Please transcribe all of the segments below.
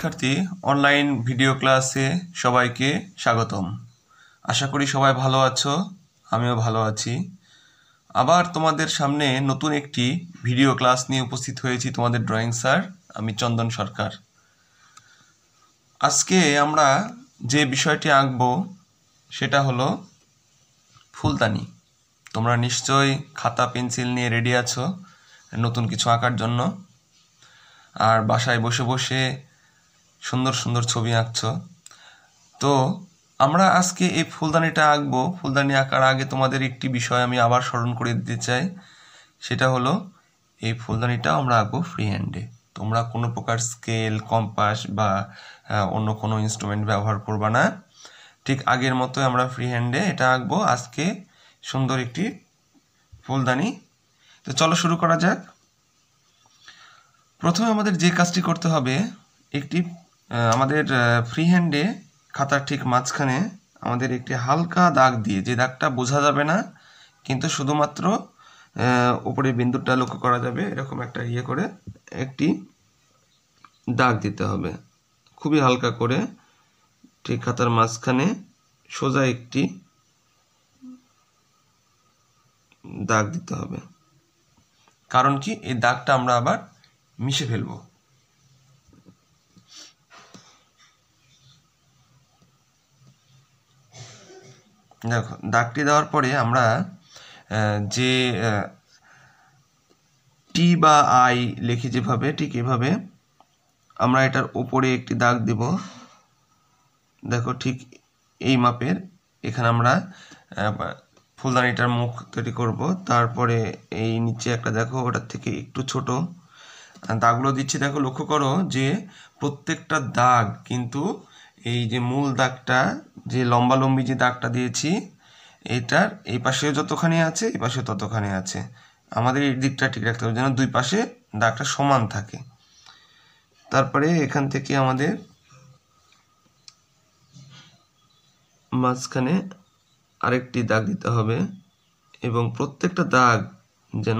শিক্ষার্থী online video ক্লাসে সবাইকে স্বাগতম। আশা করি সবাই ভালো আছো, আমিও ভালো আছি। আবার তোমাদের সামনে নতুন একটি ভিডিও ক্লাস নিয়ে উপস্থিত হয়েছি তোমাদের ড্রয়িং স্যার, আমি চন্দন সরকার। আজকে আমরা যে বিষয়টি আঁকব সেটা হলো ফুলদানি। তোমরা নিশ্চয়ই খাতা পেন্সিল নিয়ে রেডি আছো নতুন কিছু আঁকার জন্য, আর বাসায় বসে বসে সুন্দর সুন্দর ছবি আঁকছো। তো আমরা আজকে এই ফুলদানিটা আঁকবো। ফুলদানি আঁকার আগে তোমাদের একটি বিষয় আমি আবার স্মরণ করে দিতে চাই, সেটা হলো এই ফুলদানিটা আমরা আঁকবো ফ্রি হ্যান্ডে। তোমরা কোনো প্রকার স্কেল, কম্পাস বা অন্য কোনো ইনস্ট্রুমেন্ট ব্যবহার করবা না। ঠিক আগের মতো আমরা ফ্রি হ্যান্ডে এটা আঁকবো আজকে, সুন্দর একটি ফুলদানি। তো চলো শুরু করা যাক। প্রথমে আমাদের যে কাজটি করতে হবে, একটি আমাদের ফ্রি হ্যান্ডে খাতার ঠিক মাঝখানে আমাদের একটি হালকা দাগ দিয়ে, যে দাগটা বোঝা যাবে না কিন্তু শুধুমাত্র উপরে বিন্দুটা লক্ষ্য করা যাবে, এরকম একটা করে একটি দাগ দিতে হবে। খুবই হালকা করে ঠিক খাতার মাঝখানে সোজা একটি দাগ দিতে হবে। কারণ কি, এই দাগটা আমরা আবার মিশে ফেলবো। দেখো, দাগটি দেওয়ার পরে আমরা যে টি বা আই লিখি যেভাবে, ঠিক এভাবে আমরা এটার উপরে একটি দাগ দেব। দেখো ঠিক এই মাপের। এখানে আমরা ফুলদানিটার মুখ তৈরি করব। তারপরে এই নিচে একটা দেখো, ওটার থেকে একটু ছোট দাগগুলো দিচ্ছি। দেখো, লক্ষ্য করো যে প্রত্যেকটা দাগ কিন্তু এই যে মূল দাগটা, যে লম্বালম্বি যে দাগটা দিয়েছি, এটার এই পাশেও যতখানি আছে এই পাশেও ততখানি আছে। আমাদের এই দিকটা ঠিক রাখতে হবে যেন দুই পাশে দাগটা সমান থাকে। তারপরে এখান থেকে আমাদের মাঝখানে আরেকটি দাগ দিতে হবে এবং প্রত্যেকটা দাগ যেন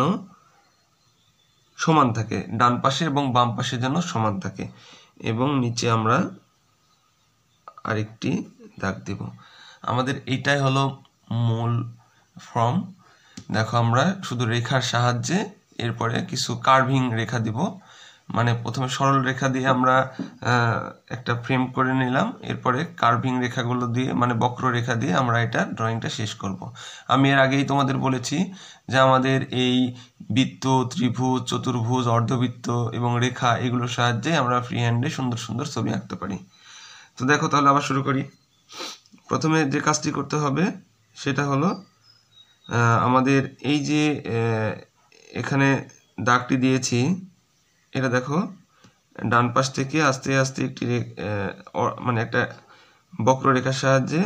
সমান থাকে, ডান পাশে এবং বাম পাশে যেন সমান থাকে। এবং নিচে আমরা আরেকটি দাগ দেব। আমাদের এইটাই হলো মূল ফর্ম। দেখো, আমরা শুধু রেখার সাহায্যে এরপরে কিছু কার্ভিং রেখা দিব। মানে প্রথমে সরল রেখা দিয়ে আমরা একটা ফ্রেম করে নিলাম, এরপরে কার্ভিং রেখাগুলো দিয়ে, মানে বক্র রেখা দিয়ে আমরা এটা ড্রয়িংটা শেষ করব। আমি এর আগেই তোমাদের বলেছি যে আমাদের এই বৃত্ত, ত্রিভুজ, চতুর্ভুজ, অর্ধবৃত্ত এবং রেখা, এগুলোর সাহায্যে আমরা ফ্রি হ্যান্ডে সুন্দর সুন্দর ছবি আঁকতে পারি। তো দেখো, তাহলে আবার শুরু করি। প্রথমে যে কাজটি করতে হবে সেটা হলো আমাদের এই যে এখানে দাগটি দিয়েছি, এটা দেখো ডান পাশ থেকে আস্তে আস্তে একটি মানে একটা বক্ররেখার সাহায্যে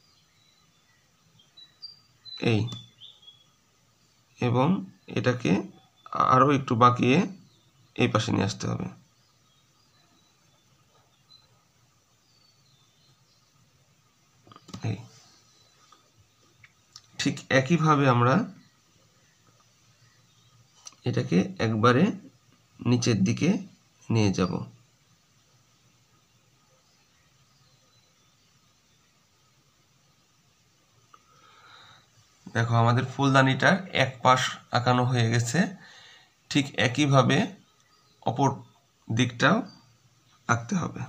এই, এবং এটাকে আরও একটু বাঁকিয়ে এই পাশে নিয়ে আসতে হবে। এই ঠিক একইভাবে আমরা এটাকে একবারে নিচের দিকে নিয়ে যাব। দেখো, আমাদের ফুলদানিটার এক পাশ আঁকানো হয়ে গেছে। ঠিক একইভাবে অপর দিকটাও আঁকতে হবে।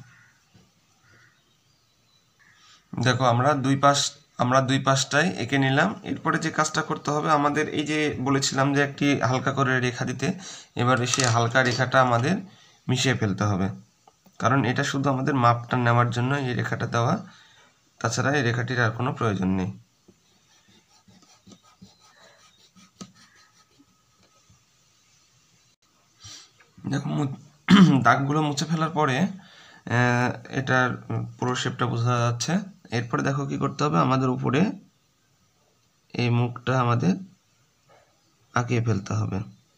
দেখো, আমরা দুই পাশটাই এঁকে নিলাম। এরপরে যে কাজটা করতে হবে, আমাদের এই যে বলেছিলাম যে একটি হালকা করে রেখা দিতে, এবারে সেই হালকা রেখাটা আমাদের মিশিয়ে ফেলতে হবে। কারণ এটা শুধু আমাদের মাপটা নেওয়ার জন্য এই রেখাটা দেওয়া, তাছাড়া এই রেখাটির আর কোনো প্রয়োজন নেই। দেখো, দাগগুলো মুছে ফেলার পরে এটার পুরো শেপটা বোঝা যাচ্ছে। এরপরে দেখো কি করতে হবে, আমাদের উপরে এই মুখটা আমাদের আঁকিয়ে ফেলতে হবে।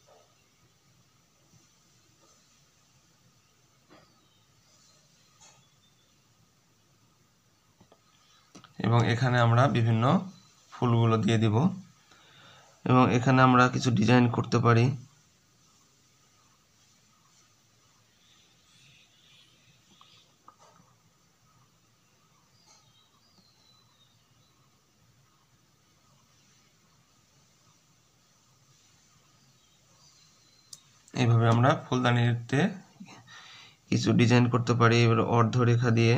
এবং এখানে আমরা বিভিন্ন ফুলগুলো দিয়ে দিব এবং এখানে আমরা কিছু ডিজাইন করতে পারি। এইভাবে আমরা ফুলদানিতে কিছু ডিজাইন করতে পারি। এবার অর্ধরেখা দিয়ে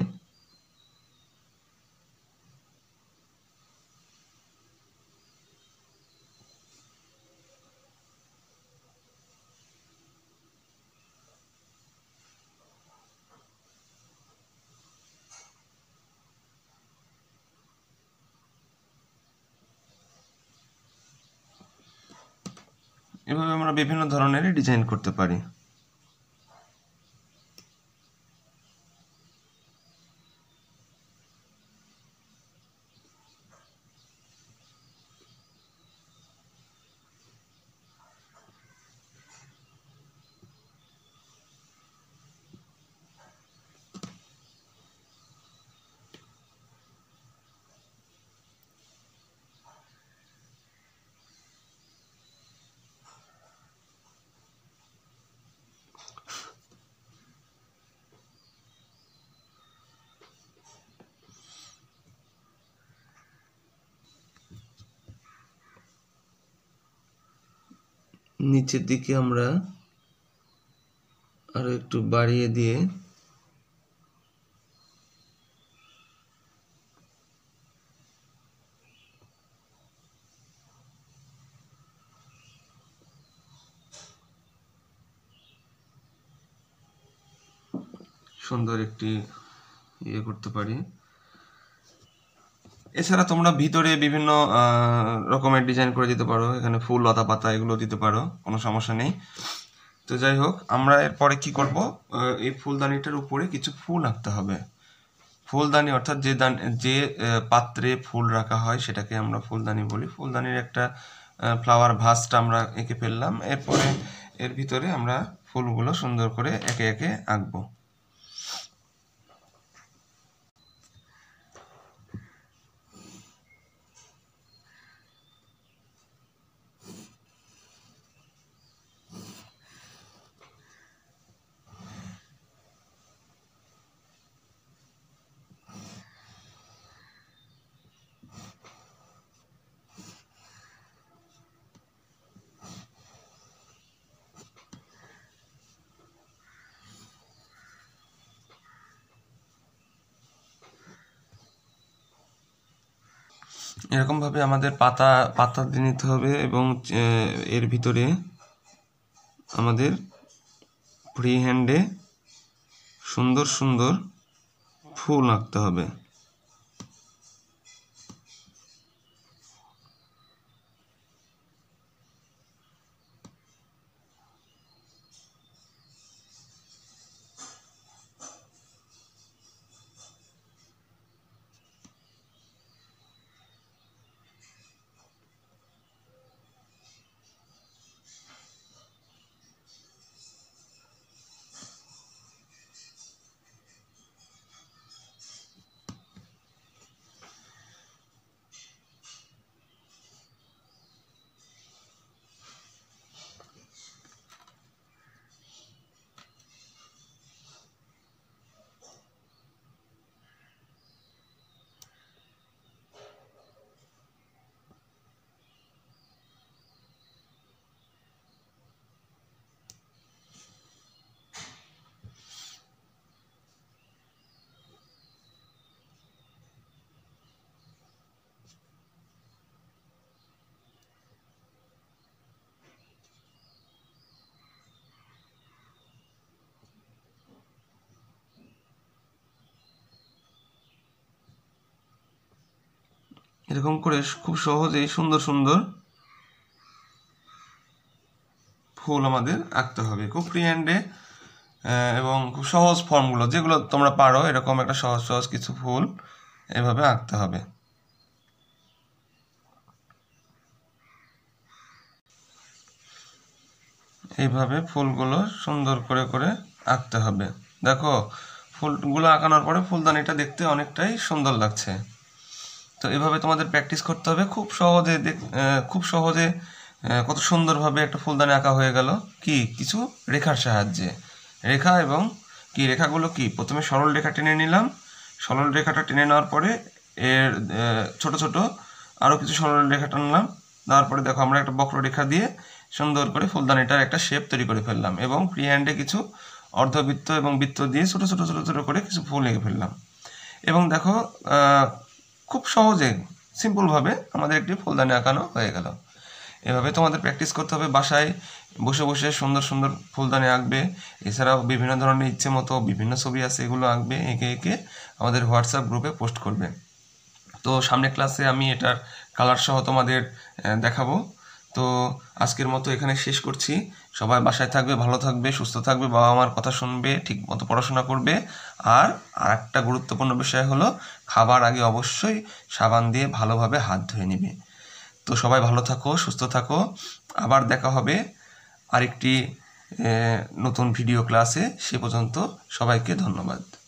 এভাবে আমরা বিভিন্ন ধরনের ডিজাইন করতে পারি। নিচের দিকে আমরা আরো একটু বাড়িয়ে দিয়ে সুন্দর একটি ইয়ে করতে পারি। এছাড়া তোমরা ভিতরে বিভিন্ন রকমের ডিজাইন করে দিতে পারো, এখানে ফুল লতা পাতা এগুলো দিতে পারো, কোনো সমস্যা নেই। তো যাই হোক, আমরা এরপরে কি করব, এই ফুলদানিটার উপরে কিছু ফুল আঁকতে হবে। ফুলদানি অর্থাৎ যে পাত্রে ফুল রাখা হয় সেটাকে আমরা ফুলদানি বলি। ফুলদানির একটা ফ্লাওয়ার ভাসটা আমরা এঁকে ফেললাম। এরপরে এর ভিতরে আমরা ফুলগুলো সুন্দর করে একে একে আঁকবো। এরকম ভাবে আমাদের পাতা দিয়ে নিতে হবে এবং এর ভিতরে আমাদের ফ্রি হ্যান্ডে সুন্দর সুন্দর ফুল আঁকতে হবে। এরকম করে খুব সহজেই সুন্দর সুন্দর ফুল আমাদের আঁকতে হবে, খুব ফ্রি হ্যান্ডে এবং খুব সহজ ফর্মগুলো যেগুলো তোমরা পারো, এরকম একটা সহজ সহজ কিছু ফুল এভাবে আঁকতে হবে। এইভাবে ফুলগুলো সুন্দর করে করে আঁকতে হবে। দেখো, ফুলগুলো আঁকানোর পরে ফুলদানিটা দেখতে অনেকটাই সুন্দর লাগছে। তো এভাবে তোমাদের প্র্যাকটিস করতে হবে। খুব সহজে কত সুন্দরভাবে একটা ফুলদানি আঁকা হয়ে গেল, কি কিছু রেখার সাহায্যে। রেখা এবং রেখাগুলো প্রথমে সরল রেখা টেনে নিলাম, সরল রেখাটা টেনে নেওয়ার পরে এর ছোট ছোট আরও কিছু সরল রেখা টানলাম, দেওয়ার পরে দেখো আমরা একটা বক্ররেখা দিয়ে সুন্দর করে ফুলদানিটার একটা শেপ তৈরি করে ফেললাম এবং ফ্রি হ্যান্ডে কিছু অর্ধবৃত্ত এবং বৃত্ত দিয়ে ছোট ছোট ছোট ছোট করে কিছু ফুল এঁকে ফেললাম। এবং দেখো খুব সহজে সিম্পলভাবে আমাদের একটি ফুলদানি আঁকানো হয়ে গেল। এভাবে তোমাদের প্র্যাকটিস করতে হবে, বাসায় বসে বসে সুন্দর সুন্দর ফুলদানি আঁকবে। এছাড়াও বিভিন্ন ধরনের ইচ্ছে মতো বিভিন্ন ছবি আছে, এগুলো আঁকবে, এঁকে এঁকে আমাদের হোয়াটসঅ্যাপ গ্রুপে পোস্ট করবে। তো সামনের ক্লাসে আমি এটার কালার সহ তোমাদের দেখাবো। তো আজকের মতো এখানে শেষ করছি। সবাই বাসায় থাকবে, ভালো থাকবে, সুস্থ থাকবে, বাবা মার কথা শুনবে, ঠিক মতো পড়াশোনা করবে। আর একটা গুরুত্বপূর্ণ বিষয় হলো খাবার আগে অবশ্যই সাবান দিয়ে ভালোভাবে হাত ধুয়ে নিবে। তো সবাই ভালো থাকো, সুস্থ থাকো, আবার দেখা হবে আরেকটি নতুন ভিডিও ক্লাসে। সে পর্যন্ত সবাইকে ধন্যবাদ।